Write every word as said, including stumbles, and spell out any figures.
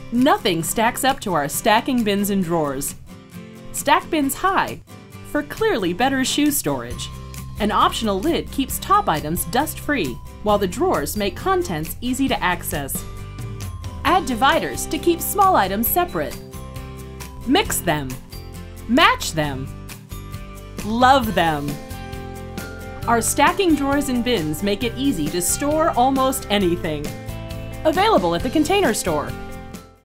Nothing stacks up to our stacking bins and drawers. Stack bins high for clearly better shoe storage. An optional lid keeps top items dust-free, while the drawers make contents easy to access. Add dividers to keep small items separate. Mix them. Match them. Love them. Our stacking drawers and bins make it easy to store almost anything. Available at the Container Store.